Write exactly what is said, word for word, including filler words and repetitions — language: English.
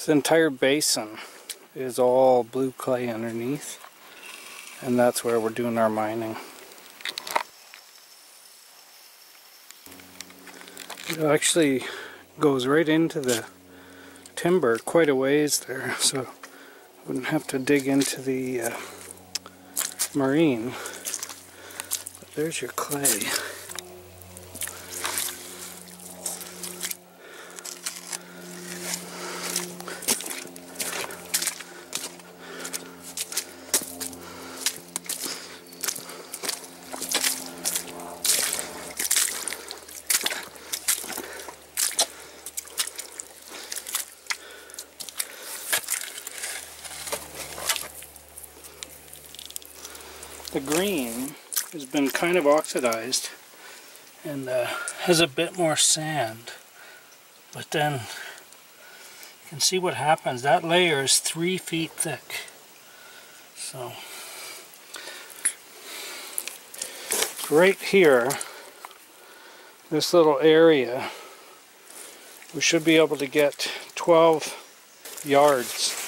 This entire basin is all blue clay underneath, and that's where we're doing our mining. It actually goes right into the timber quite a ways there, so I wouldn't have to dig into the uh, marine. But there's your clay. The green has been kind of oxidized and uh, has a bit more sand, but then you can see what happens. That layer is three feet thick, so right here, this little area, we should be able to get twelve yards